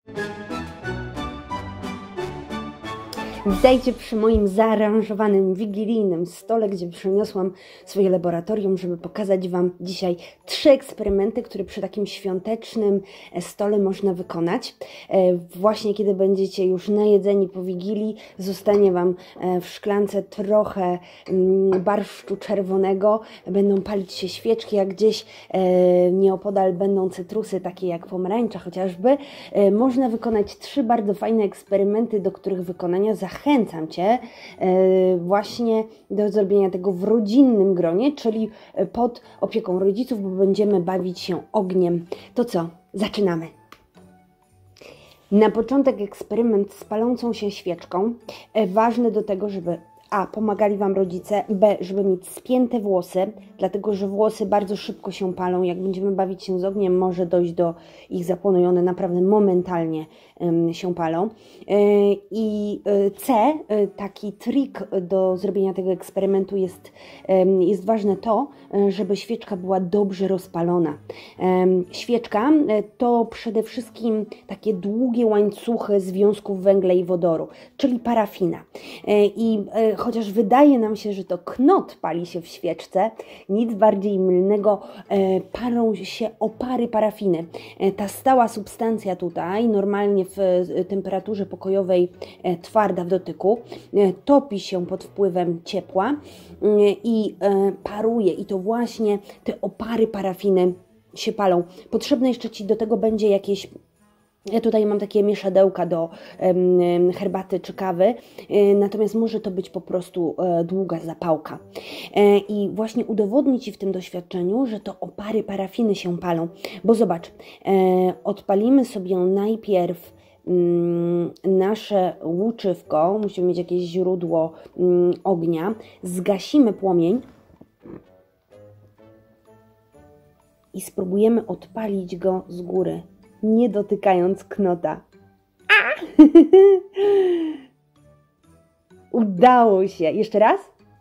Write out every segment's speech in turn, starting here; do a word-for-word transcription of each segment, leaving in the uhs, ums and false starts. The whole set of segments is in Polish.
Witajcie przy moim zaaranżowanym, wigilijnym stole, gdzie przyniosłam swoje laboratorium, żeby pokazać Wam dzisiaj trzy eksperymenty, które przy takim świątecznym stole można wykonać. Właśnie kiedy będziecie już najedzeni po wigilii, zostanie Wam w szklance trochę barszczu czerwonego, będą palić się świeczki, a gdzieś nieopodal będą cytrusy, takie jak pomarańcza chociażby. Można wykonać trzy bardzo fajne eksperymenty, do których wykonania zachęcam. Zachęcam Cię właśnie do zrobienia tego w rodzinnym gronie, czyli pod opieką rodziców, bo będziemy bawić się ogniem. To co? Zaczynamy! Na początek eksperyment z palącą się świeczką. Ważne do tego, żeby A. pomagali Wam rodzice, B. żeby mieć spięte włosy, dlatego że włosy bardzo szybko się palą. Jak będziemy bawić się z ogniem, może dojść do ich zapłonu i one naprawdę momentalnie um, się palą. Yy, I C. Yy, taki trik do zrobienia tego eksperymentu jest, yy, jest ważne to, yy, żeby świeczka była dobrze rozpalona. Yy, świeczka yy, to przede wszystkim takie długie łańcuchy związków węgla i wodoru, czyli parafina. Yy, I yy, chociaż wydaje nam się, że to knot pali się w świeczce, nic bardziej mylnego, e, palą się opary parafiny. E, ta stała substancja tutaj, normalnie w e, temperaturze pokojowej e, twarda w dotyku, e, topi się pod wpływem ciepła e, i e, paruje. I to właśnie te opary parafiny się palą. Potrzebne jeszcze Ci do tego będzie jakieś... Ja tutaj mam takie mieszadełka do um, herbaty czy kawy, e, natomiast może to być po prostu e, długa zapałka. E, I właśnie udowodnię Ci w tym doświadczeniu, że to opary parafiny się palą. Bo zobacz, e, odpalimy sobie najpierw um, nasze łuczywko, musimy mieć jakieś źródło um, ognia, zgasimy płomień i spróbujemy odpalić go z góry, nie dotykając knota. A! Udało się. Jeszcze raz?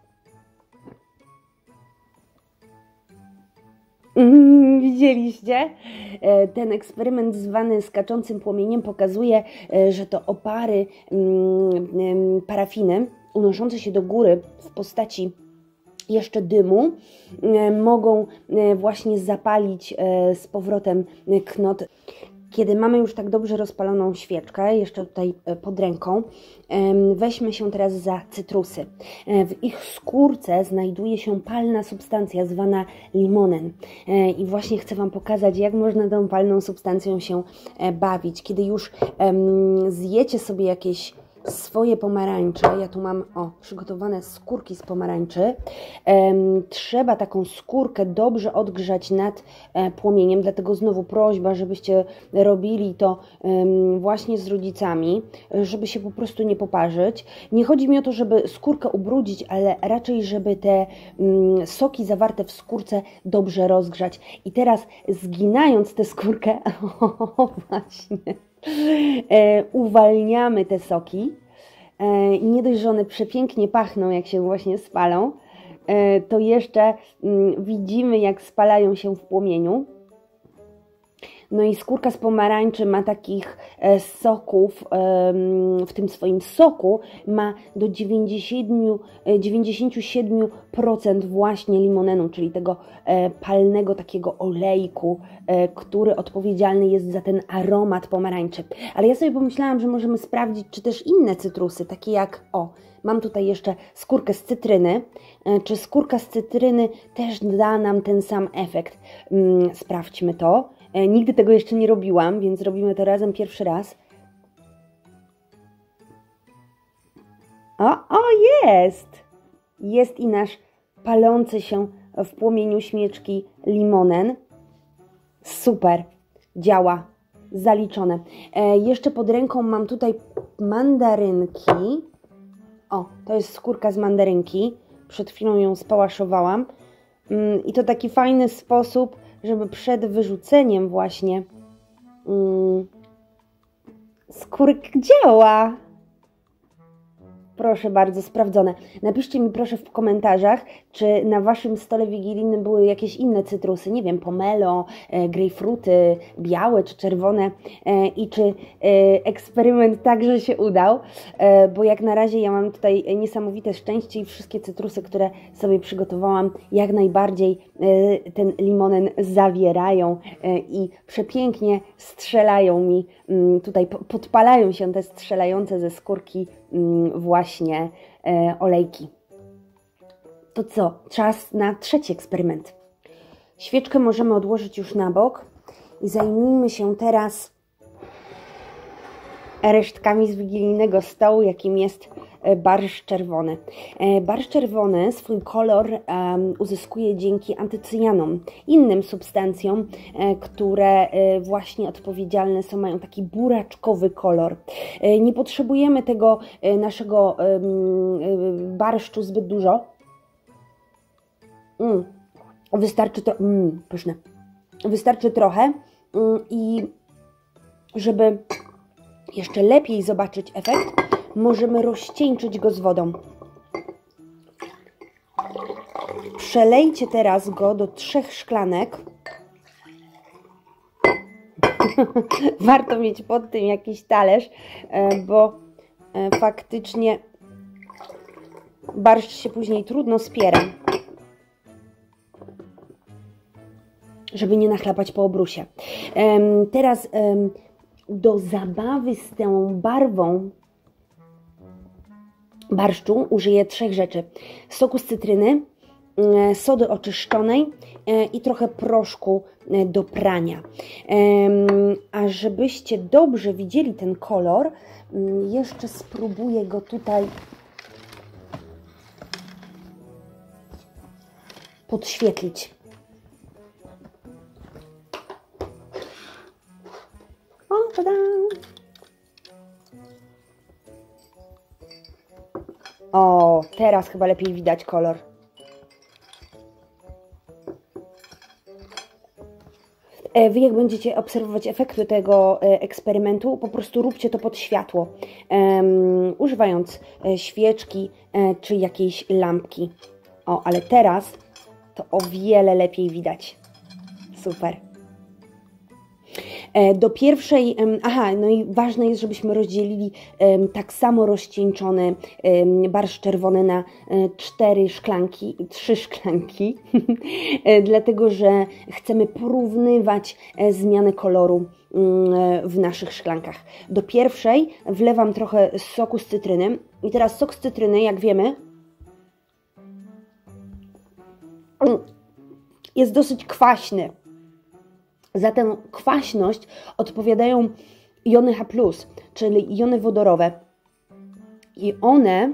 Mm, widzieliście? Ten eksperyment zwany skaczącym płomieniem pokazuje, że to opary mm, parafiny unoszące się do góry w postaci jeszcze dymu mogą właśnie zapalić z powrotem knot. Kiedy mamy już tak dobrze rozpaloną świeczkę, jeszcze tutaj pod ręką, weźmy się teraz za cytrusy. W ich skórce znajduje się palna substancja zwana limonen. I właśnie chcę Wam pokazać, jak można tą palną substancją się bawić. Kiedy już zjecie sobie jakieś swoje pomarańcze, ja tu mam o, przygotowane skórki z pomarańczy, ehm, trzeba taką skórkę dobrze odgrzać nad e, płomieniem, dlatego znowu prośba, żebyście robili to em, właśnie z rodzicami, żeby się po prostu nie poparzyć. Nie chodzi mi o to, żeby skórkę ubrudzić, ale raczej, żeby te mm, soki zawarte w skórce dobrze rozgrzać. I teraz zginając tę skórkę, o właśnie, E, uwalniamy te soki. E, nie dość, że one przepięknie pachną, jak się właśnie spalą, e, to jeszcze mm, widzimy, jak spalają się w płomieniu. No i skórka z pomarańczy ma takich e, soków, e, w tym swoim soku ma do dziewięćdziesiąt siedem procent właśnie limonenu, czyli tego e, palnego takiego olejku, e, który odpowiedzialny jest za ten aromat pomarańczy. Ale ja sobie pomyślałam, że możemy sprawdzić, czy też inne cytrusy, takie jak, o, mam tutaj jeszcze skórkę z cytryny, e, czy skórka z cytryny też da nam ten sam efekt. Mm, sprawdźmy to. Nigdy tego jeszcze nie robiłam, więc robimy to razem pierwszy raz. O, o, jest! Jest i nasz palący się w płomieniu śmieczki limonen. Super, działa, zaliczone. E, jeszcze pod ręką mam tutaj mandarynki. O, to jest skórka z mandarynki. Przed chwilą ją spałaszowałam. Mm, I to taki fajny sposób, żeby przed wyrzuceniem właśnie mm, skórka działa. Proszę bardzo, sprawdzone. Napiszcie mi proszę w komentarzach, czy na Waszym stole wigilijnym były jakieś inne cytrusy, nie wiem, pomelo, e, grejpfruty, białe czy czerwone e, i czy e, eksperyment także się udał, e, bo jak na razie ja mam tutaj niesamowite szczęście i wszystkie cytrusy, które sobie przygotowałam, jak najbardziej e, ten limonen zawierają e, i przepięknie strzelają mi, m, tutaj podpalają się te strzelające ze skórki m, właśnie e, olejki. To co? Czas na trzeci eksperyment. Świeczkę możemy odłożyć już na bok i zajmijmy się teraz resztkami z wigilijnego stołu, jakim jest barszcz czerwony. Barszcz czerwony swój kolor um, uzyskuje dzięki antycyjanom, innym substancjom, e, które e, właśnie odpowiedzialne są, mają taki buraczkowy kolor. E, nie potrzebujemy tego e, naszego e, barszczu zbyt dużo. Mm. Wystarczy to, mm, pyszne. Wystarczy trochę mm, i żeby jeszcze lepiej zobaczyć efekt, możemy rozcieńczyć go z wodą. Przelejcie teraz go do trzech szklanek. Warto mieć pod tym jakiś talerz, bo faktycznie barszcz się później trudno spiera, żeby nie nachlapać po obrusie. Teraz do zabawy z tą barwą barszczu użyję trzech rzeczy. Soku z cytryny, sody oczyszczonej i trochę proszku do prania. A żebyście dobrze widzieli ten kolor, jeszcze spróbuję go tutaj podświetlić. O, tada! O, teraz chyba lepiej widać kolor. Wy jak będziecie obserwować efekty tego eksperymentu, po prostu róbcie to pod światło, um, używając świeczki czy jakiejś lampki. O, ale teraz to o wiele lepiej widać. Super. Do pierwszej, aha, no i ważne jest, żebyśmy rozdzielili tak samo rozcieńczony barszcz czerwony na cztery szklanki, trzy szklanki, dlatego że chcemy porównywać zmianę koloru w naszych szklankach. Do pierwszej wlewam trochę soku z cytryny i teraz sok z cytryny, jak wiemy, jest dosyć kwaśny. Za tę kwaśność odpowiadają jony H plus, czyli jony wodorowe. I one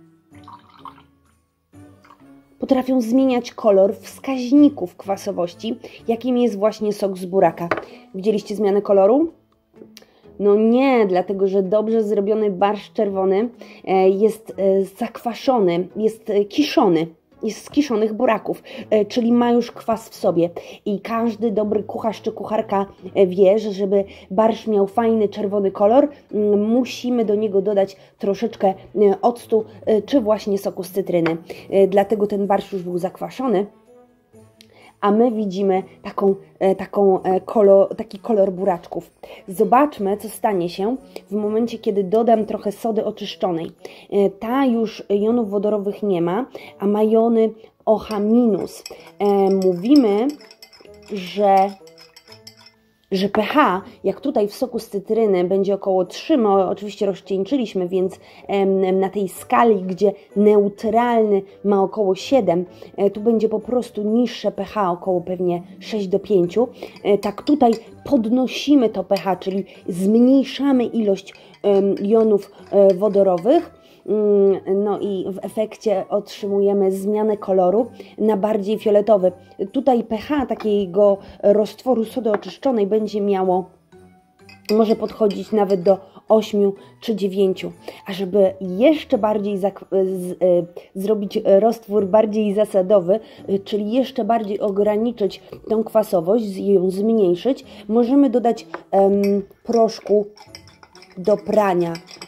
potrafią zmieniać kolor wskaźników kwasowości, jakim jest właśnie sok z buraka. Widzieliście zmianę koloru? No nie, dlatego że dobrze zrobiony barszcz czerwony jest zakwaszony, jest kiszony. Jest z kiszonych buraków, czyli ma już kwas w sobie. I każdy dobry kucharz czy kucharka wie, że żeby barszcz miał fajny czerwony kolor, musimy do niego dodać troszeczkę octu czy właśnie soku z cytryny. Dlatego ten barszcz już był zakwaszony, a my widzimy taką, taką kolor, taki kolor buraczków. Zobaczmy, co stanie się w momencie, kiedy dodam trochę sody oczyszczonej. Ta już jonów wodorowych nie ma, a ma jony O H minus. Mówimy, że, że pH, jak tutaj w soku z cytryny, będzie około trzy, my oczywiście rozcieńczyliśmy, więc na tej skali, gdzie neutralny ma około siedem, tu będzie po prostu niższe pH, około pewnie sześć do pięciu. Tak tutaj podnosimy to pH, czyli zmniejszamy ilość jonów wodorowych. No i w efekcie otrzymujemy zmianę koloru na bardziej fioletowy. Tutaj pH takiego roztworu sody oczyszczonej będzie miało, może podchodzić nawet do ośmiu czy dziewięciu. A żeby jeszcze bardziej z, y, zrobić roztwór bardziej zasadowy, y, czyli jeszcze bardziej ograniczyć tą kwasowość, ją zmniejszyć, możemy dodać ym, proszku do prania.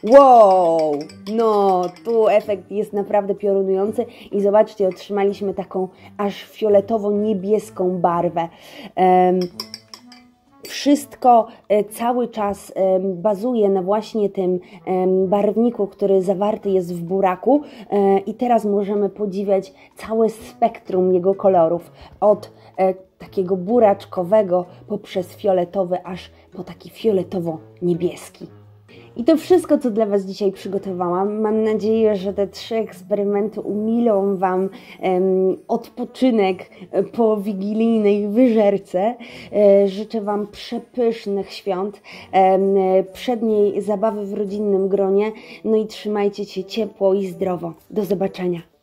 Wow, no tu efekt jest naprawdę piorunujący i zobaczcie, otrzymaliśmy taką aż fioletowo-niebieską barwę. Um, Wszystko cały czas bazuje na właśnie tym barwniku, który zawarty jest w buraku i teraz możemy podziwiać całe spektrum jego kolorów, od takiego buraczkowego poprzez fioletowy, aż po taki fioletowo-niebieski. I to wszystko, co dla Was dzisiaj przygotowałam. Mam nadzieję, że te trzy eksperymenty umilą Wam um, odpoczynek po wigilijnej wyżerce. E, życzę Wam przepysznych świąt, e, przedniej zabawy w rodzinnym gronie. No i trzymajcie się ciepło i zdrowo. Do zobaczenia.